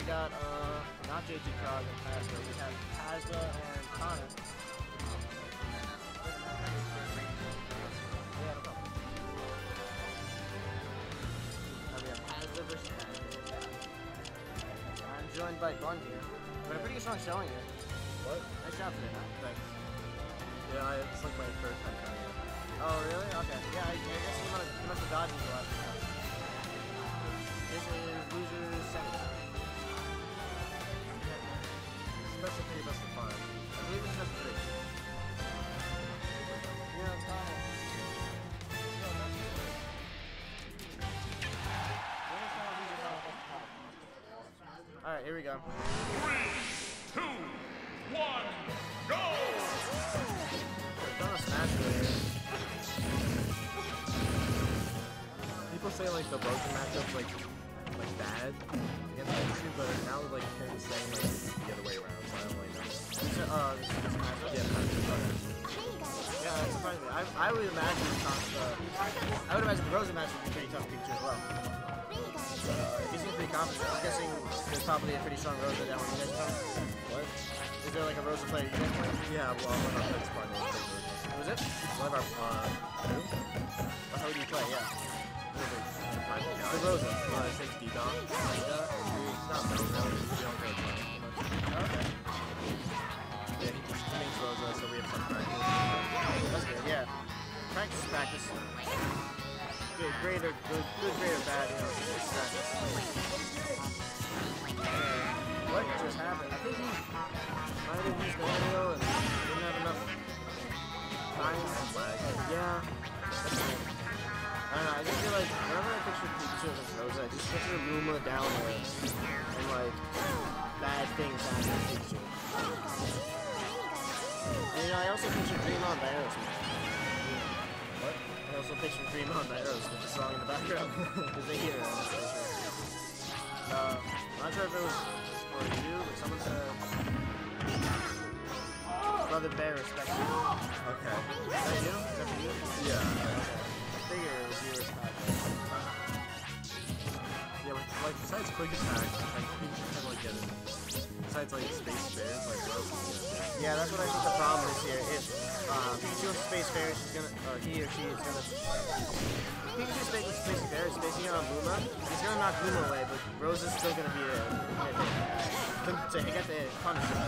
we got not JG Cog and Pazda. We have Pazda and Connor. Yeah, no problem. We have Pazda versus Pazda. I'm joined by Bun here. But a pretty strong showing here. What? Nice job today, huh? Thanks. Yeah, it's like my third time trying it. Oh, really? Okay. Yeah, I guess you must have dodged the last time. This is loser 7. Best of 3, best of 5. I believe it's best of 3. Yeah, it's Connor. Alright, here we go. 3, 2, 1, go! We've done a smash here. People say like the Broken matchup's like bad against Pikachu, but now like they're saying like it's the other way around, so I don't really know. This is smash. Yeah, Pikachu. Yeah, that surprised me. I would imagine I would imagine the Rosa match would be pretty tough for Pikachu as well. He seems pretty confident. I'm guessing there's probably a pretty strong Rosa down when you guys come. What? Is there like a Rosa player you guys play? Yeah, well, one of our players partner. Who is it? One of our who? Or how do you play? Yeah. The Rosa. His name's D-Dog. He's not known now. We don't really play him much. Okay. Yeah, his name's Rosa, so we have some practice. That's good. Yeah. Practice. Good grade or good grade or bad, you know, it's practice. What just happened? I think he might have used the aerial and didn't have enough time. Yeah. I don't know, I just feel like whenever I picture Pikachu as Rosa, I just picture Luma down there and like bad things happen to Pikachu. And you know, I also picture Dreamon by Aerosmith. What? I also picture Dreamon by Aerosmith, the song in the background. Because they hear it on the station. I'm not sure if it was for you, but someone said Brother Bear respect you. Okay. Is that you? Is that for you? Yeah. I figure it was you respect. Yeah, like besides quick attack, like Pikachu can like get it. Besides like space bears, like what else is he gonna do? Yeah, that's what I think the problem is here. If Pikachu with Space Bear, she's gonna, or he or she is gonna. If Pikachu's with Space Bear is spacing out on Luma, he's gonna knock Luma away, but Rose is still gonna be to get the punish him.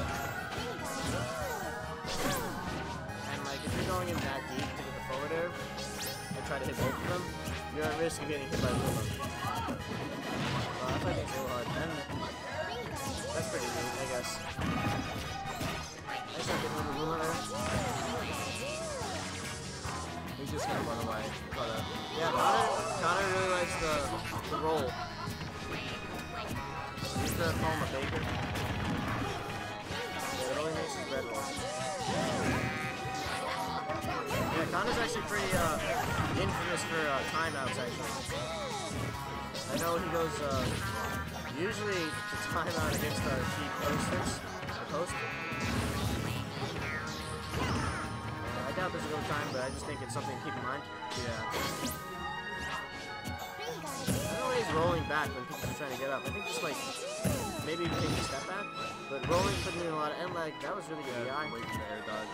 And like, if you're going in that deep to get the forward air and try to hit both of them, you're at risk of getting hit by Luma. That's why I think it's so hard. And that's pretty neat, I guess. I just not getting rid of Luma there. He's just gonna run away. But yeah, Connor really likes the roll. He used to call him a baker. Yeah, it only makes his bread roll. Yeah, Connor's actually pretty infamous for timeouts, actually. I know he goes usually to timeout against our cheap posters. Post. I doubt this will go time, but I just think it's something to keep in mind. yeah. I don't know why he's rolling back when people are trying to get up. I think just like maybe take a step back, but rolling put me in a lot of and like that was really good. Yeah, wait for the air dodge.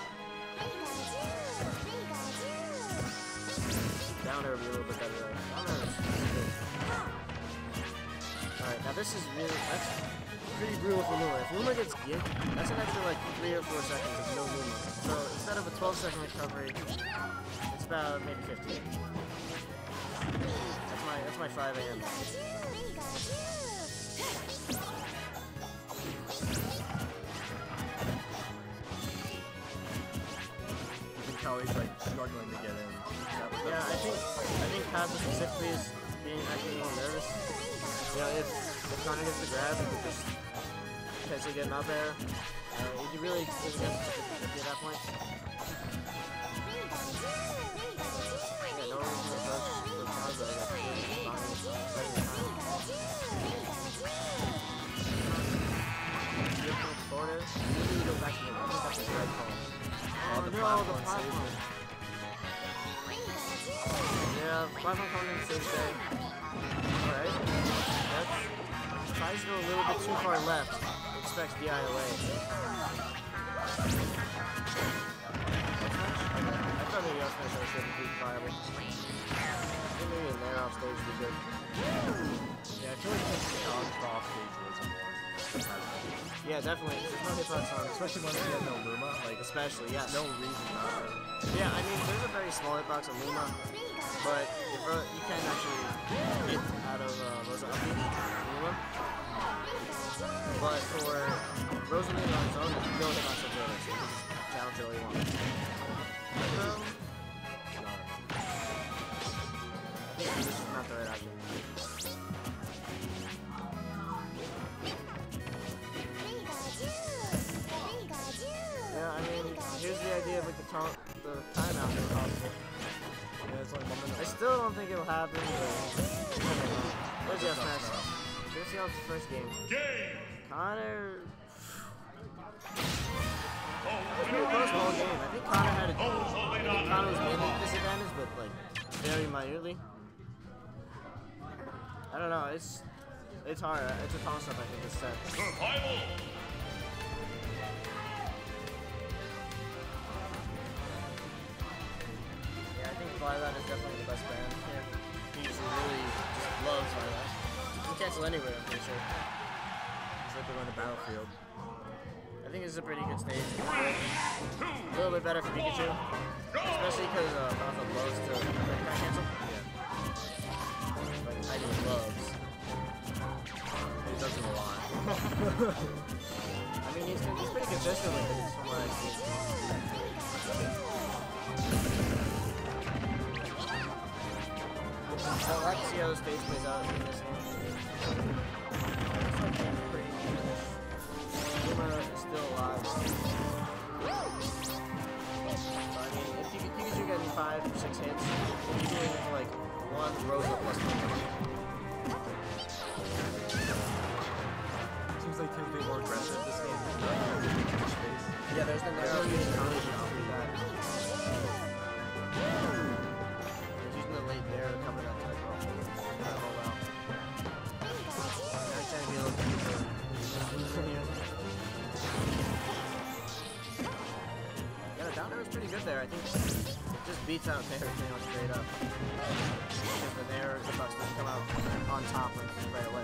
Down air would be a little bit better. Down air is good. Alright, now this is really that's pretty brutal for Luma. If Luma gets Git, that's an extra like 3 or 4 seconds of no Luma. So instead of a 12-second recovery, it's about maybe 15. That's my 5 AM. You can tell he's like struggling to get in. Yeah, I think Pazza specifically is actually a little nervous. You know, if Connor gets the grab, he could just potentially get him out there. He really doesn't get at that point. Yeah, no reason to touch the Pazza. I guess really fine. Beautiful corner. Maybe he goes back to the I think that's a right call. Oh no, the platform. Yeah, platform coming in the same day. Alright. tries to go a little bit too far left, expects DI away. I thought maybe I'll finish our shouldn't be viable. I think maybe in there off stage would be good. Yeah, I feel like this off stage was more. Yeah, definitely. There's no hitbox on, Especially when we had no Luma, like, especially, yes. no reason not to. Yeah, I mean, there's a very small hitbox on Luma, but if, you can actually hit out of Rosa Luma. But for Rosalina on its own, there's no hitbox on Taylor, so you can just challenge it all you want. I think this is not the right option. Yeah, I mean, here's the idea of like the timeout being possible. Yeah, it's like 1 minute. I still don't think it'll happen, but where's the Smash? Let's see how it's the first game. Game. Connor. Oh, Pretty close ball game. I think Connor had a. I Rosalina think Connor was mainly disadvantaged, but like very minorly. I don't know. It's hard. It's a toss-up. I think this set. Survival. Yeah, I think Flylat is definitely the best band here. He usually really just loves Flylat. You can cancel anywhere, I'm pretty sure. It's like they're on the battlefield. I think this is a pretty good stage. A little bit better for Pikachu, especially because Rafa loves to cancel. Yeah. Like Heidi loves. He does it a lot. I mean, he's pretty consistent with it from what I see. So I'd like to see how the stage plays out in this game. Luma is still alive. So, I mean, if Pikachu getting 5 or 6 hits, we'll be doing like 1 Rosa plus 1. Seems like he's being more aggressive this game. Yeah, there's the narrow using that. He's using the late there to cover that type of hold out. Now he's trying to be a little bit yeah, the down air was pretty good there. I think it just beats out Nair pretty much straight up. Because the Nair is about to come out on top like, right away.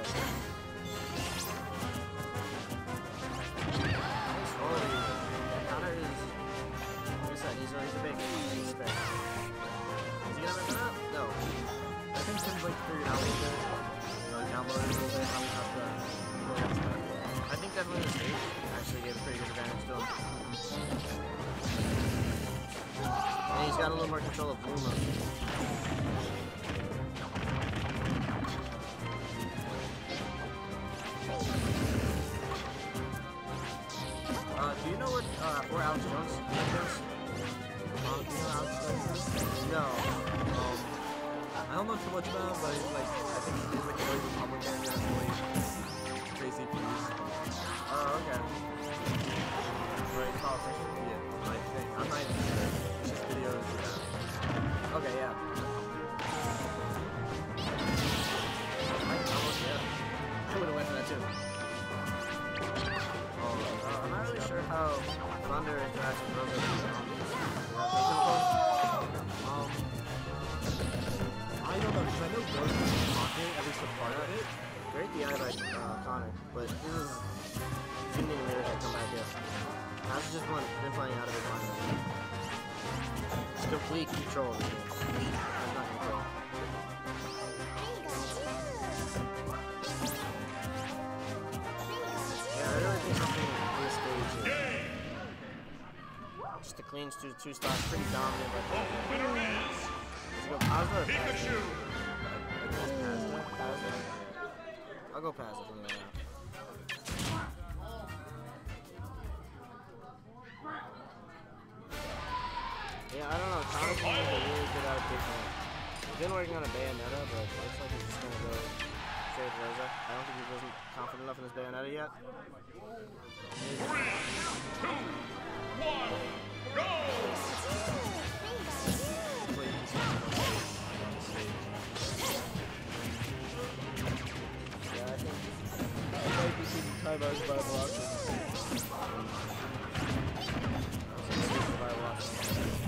Connor is, like I said, he's a big spec. Is he gonna mess it up? No. I think Tim's like figured out a little bit. Downloaded a little bit how we have to go against that. I think definitely the stage actually gave a pretty good advantage to him. And he's got a little more control of Luma. Do you know what, or Alex Jones is? Do you know Alex Jones is? No. I don't know too much about him, but he's like, I think he's like a very Republican and really crazy views. Oh, okay. Right, politician. Yeah, I think. I'm not even sure. It's just videos of that. Okay, yeah. I would have went for that too. I'm not really sure how Thunder interacts with Rosa. I don't know, because I know Rose is talking, at least a part of it. Great DI by Connor, but this is didn't even realize I'd come back here. I've just been playing out of his mind. It's complete control of the game. I'm not control. Yeah, I really think something in this stage is just the clean two stocks, pretty dominant. The winner is Let's go Pazza or Pikachu. Pazza? I'll go Pazza from there now. Yeah, I don't know. Thomas is a really good adaptation. He's been working on a Bayonetta, but it looks like he's just gonna go straight with Rosa. I don't think he wasn't confident enough in his Bayonetta yet. 3, 2, 1, go! Yeah, I think Tybo's viable option. Viable option.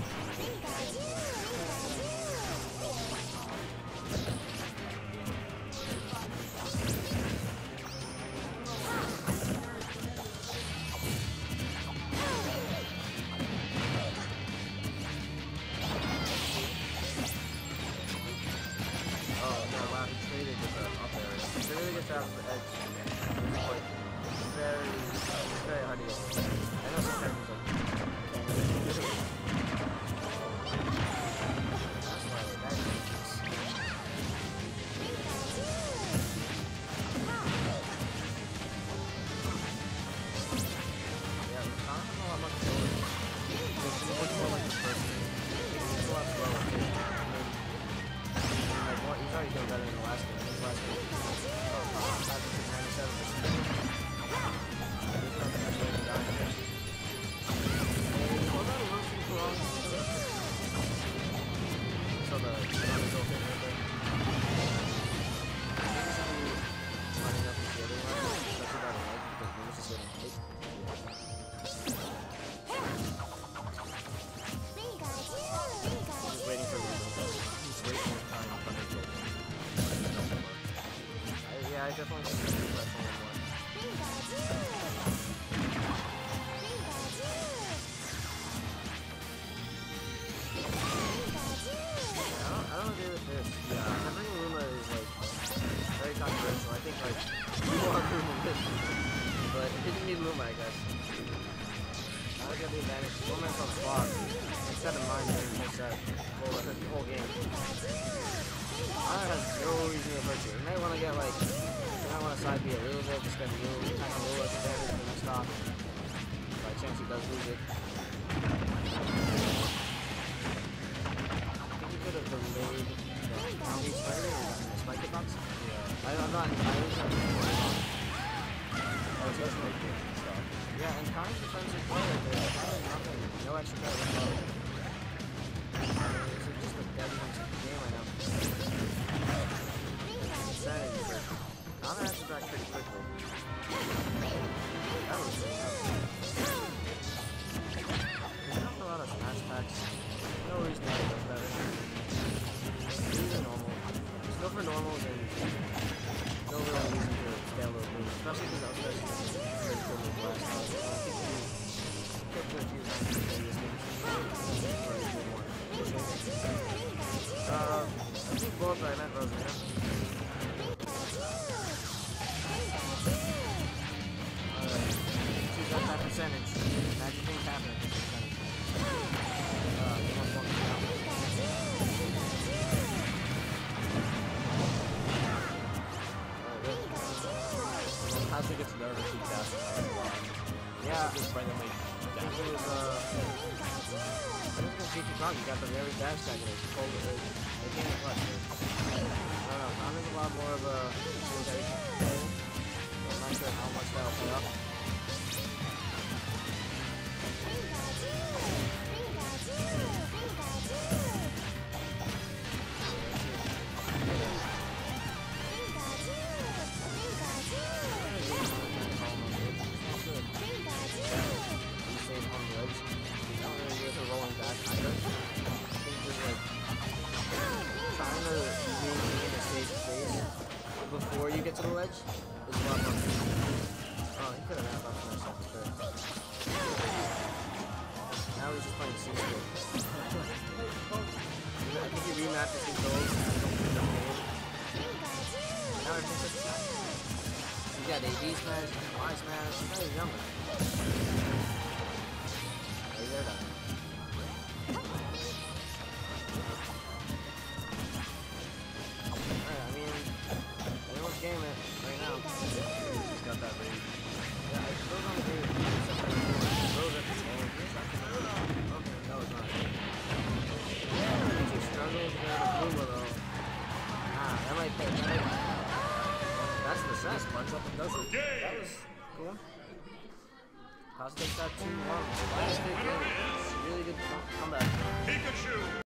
Oh, no, wow, he traded with the up area. He really gets out of the edge. It's like very hard to get. I know some characters like that's why that is. Yeah, I don't know how much more. It's much more like the first game. It's a lot slower too. Like what he's already done better than the last game. His last game. Oh, 97%. So the thing right there. Lining up with the other one, especially by the leg, because we was just getting hit. He's waiting for the result. He's wasting his time on his goal. Yeah, I definitely think he's pressing him more. I don't agree with this. Yeah, I think Luma is like very controversial. I think like you want Luma this, but it didn't need Luma, I guess. Now we got the advantage. 4 minutes on the clock. Instead of mine during the whole game. I has no reason to push it. You might want to get like, you might want to side B a little bit, just spend a little less damage for the next stop. By chance he does lose it. Could have delayed the county spider or the spike box. Yeah. I'm not entirely sure. Oh, it's just like stuff. Yeah, and Connor's defensive player, there's probably nothing. No extra credit at all. This is just a deadly game right now. Insanity for Connor has to back pretty quickly. That was really tough. He's not a lot of smash packs. No reason to get those better. These are normal. Just go for normals and no real reason to scale those moves. Especially because I was very good with last time. I think we kept a few times to play this game. I think both I meant Rosanna. Alright. She's got that percentage. Magic things happen at this percentage. How's he gets nervous, he casts Yeah. just randomly I think it was, GP Kong, you got the very dash tag and it's cold with it. They can't clutch it. I don't know, Kong is a lot more of a simulation player. So I'm not sure how much that'll pay off. Before you get to the ledge, is a lot more. Oh, he could have wrapped up for a second there. Now he's just playing C-Skill. I think he remapped his controls and I don't think the game. Now everything's just fine. He's got AD smash, Y smash, now he's younger. Are you there, Doc? Game it right now. He's got that rage. Yeah, I still don't agree with you. Those at the same. Okay, no, it's not. He struggles with the Puma though. Ah, that might pay. That's the set. Punch up and does it. That was cool. Costa takes that 2-1. That was good game. Really good comeback. Pikachu!